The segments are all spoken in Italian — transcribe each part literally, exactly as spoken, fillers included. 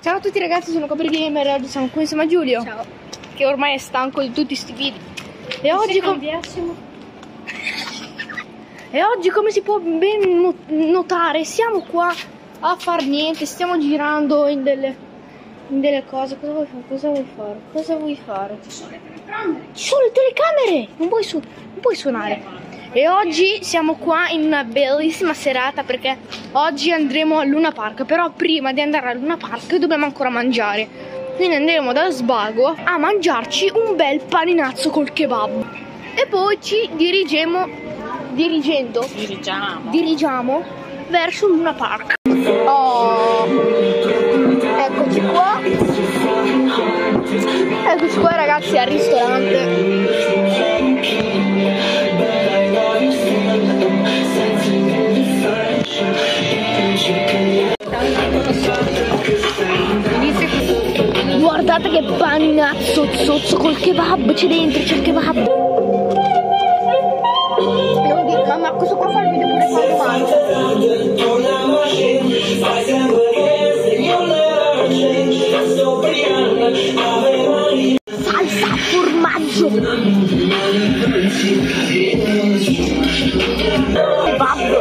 Ciao a tutti ragazzi, sono Cobra Gamer e oggi siamo qui insieme a Giulio. Ciao. Che ormai è stanco di tutti sti video. E oggi, com e oggi come si può ben notare siamo qua a far niente. Stiamo girando in delle, in delle cose. Cosa vuoi fare? Cosa vuoi fare? Cosa vuoi fare? Ci sono le telecamere. Ci sono le telecamere! Non puoi, su non puoi suonare. E oggi siamo qua in una bellissima serata perché oggi andremo al Luna Park. Però prima di andare al Luna Park dobbiamo ancora mangiare. Quindi andremo da Sbago a mangiarci un bel paninazzo col kebab. E poi ci dirigemo, dirigendo, Dirigiamo. dirigiamo verso il Luna Park. Oh, eccoci qua. Eccoci qua ragazzi al ristorante. Guardate che paninazzo zozzo col kebab, c'è dentro, c'è il kebab. Devo dire, mamma, questo qua fa il video pure quando mangia. Salsa formaggio. Kebab.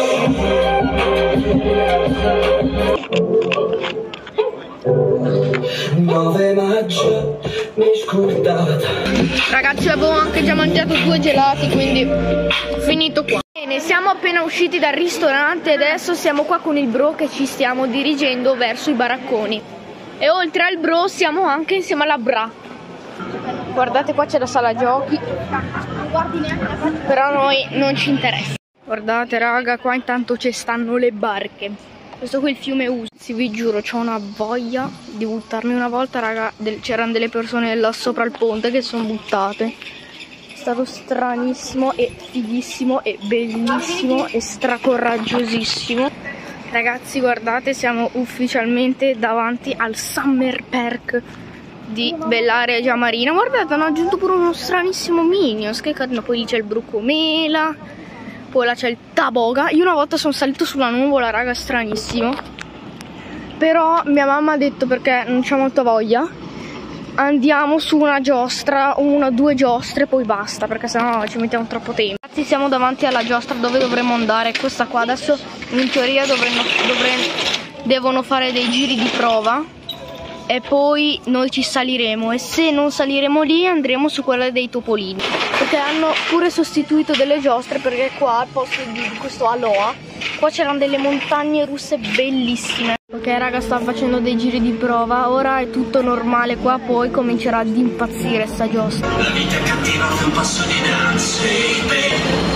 nove maggio mi scordata. Ragazzi, avevo anche già mangiato due gelati, quindi finito qua. Bene, siamo appena usciti dal ristorante e adesso siamo qua con il bro che ci stiamo dirigendo verso i baracconi. E oltre al bro siamo anche insieme alla bra. Guardate, qua c'è la sala giochi. Però a noi non ci interessa. Guardate raga, qua intanto ci stanno le barche. Questo qui è il fiume Uso. Sì, vi giuro, c'ho una voglia di buttarmi una volta, raga. Del, c'erano delle persone là sopra il ponte che sono buttate. È stato stranissimo e fighissimo e bellissimo e stracoraggiosissimo. Ragazzi, guardate, siamo ufficialmente davanti al Summer Park di Bellaria Giamarina. Guardate, hanno aggiunto pure uno stranissimo Minions. Che carino, poi lì c'è il Brucomela. Poi là c'è il Taboga. Io una volta sono salito sulla nuvola, raga, stranissimo. Però mia mamma ha detto, perché non c'ho molta voglia, andiamo su una giostra, una o due giostre, poi basta, perché sennò ci mettiamo troppo tempo. Ragazzi, siamo davanti alla giostra dove dovremmo andare. Questa qua adesso in teoria dovremmo, dovremmo, devono fare dei giri di prova. E poi noi ci saliremo. E se non saliremo lì andremo su quella dei topolini, perché hanno pure sostituito delle giostre, perché qua al posto di questo Aloha qua c'erano delle montagne russe bellissime. Ok raga, sta facendo dei giri di prova. Ora è tutto normale qua, poi comincerà ad impazzire sta giostra. La vita è cattiva, fai un passo dinanzi.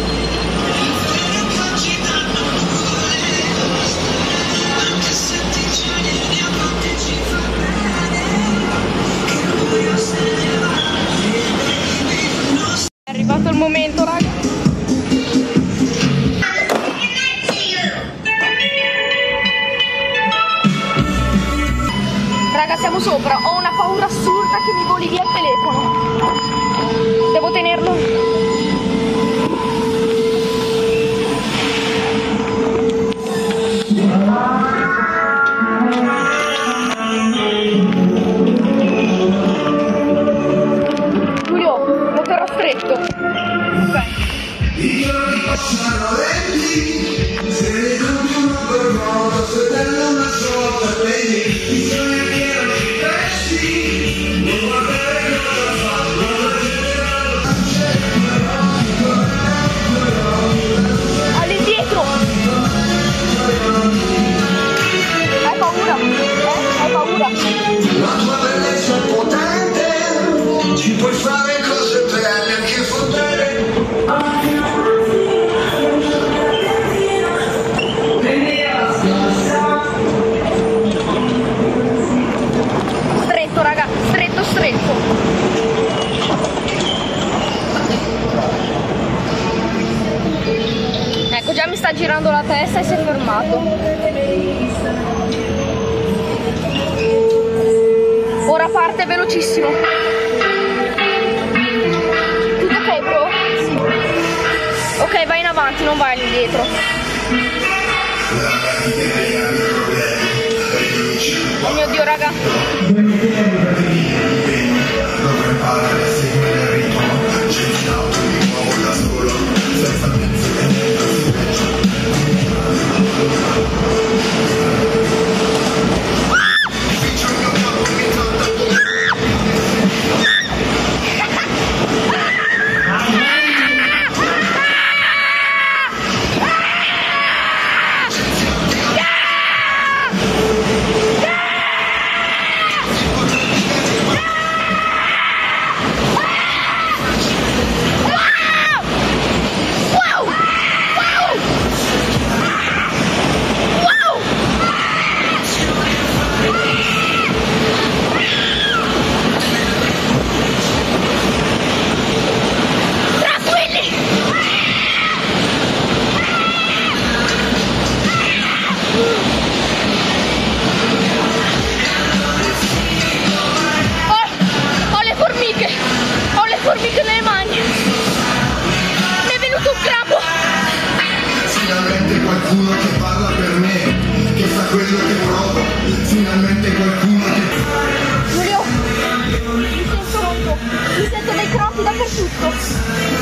È arrivato il momento, raga. Raga, siamo sopra. Ho una paura assurda che mi voli via il telefono. Devo tenerlo. Giulio, lo terrò stretto. Ok. All'indietro. Hai paura? Eh? Hai paura? La tua bellezza è potente, ci puoi fare cose belle anche fondere. Stretto raga, stretto stretto. Ecco, già mi sta girando la testa e si è fermato. Ora parte velocissimo. Tutto ok bro? Sì. Ok, vai in avanti, non vai all'indietro. Oh mio Dio, raga. Formiche nelle mani. Mi è venuto un crampo. Finalmente qualcuno che parla per me, che sa quello che provo. Finalmente qualcuno che... Giulio, mi sento rotto. Mi sento dei crampi dappertutto.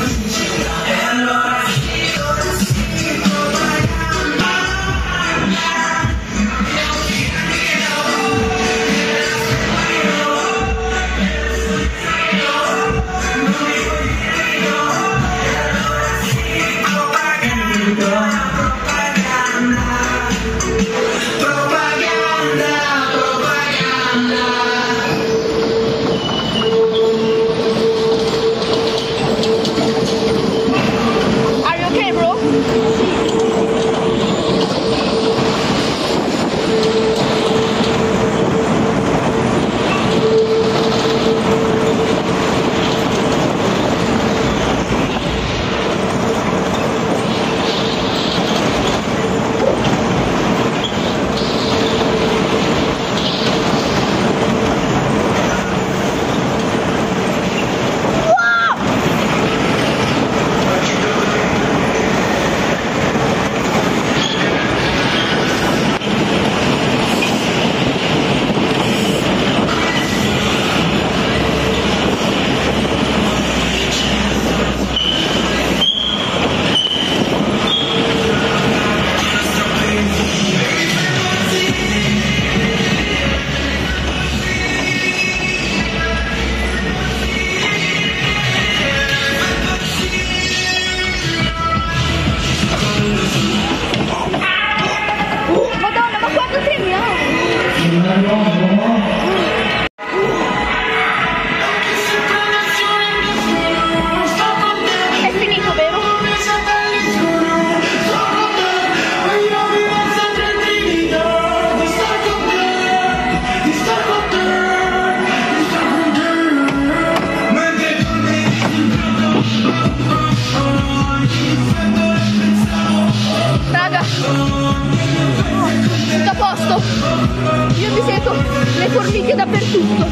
Io mi sento le formiche dappertutto.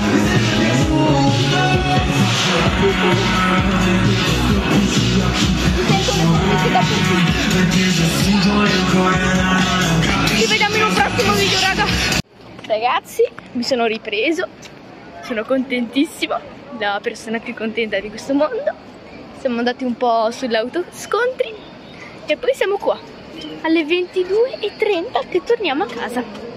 Mi sento le formiche dappertutto. Ci vediamo in un prossimo video, raga. Ragazzi, mi sono ripreso. Sono contentissima. La persona più contenta di questo mondo. Siamo andati un po' sull'autoscontri. E poi siamo qua alle ventidue e trenta che torniamo a casa.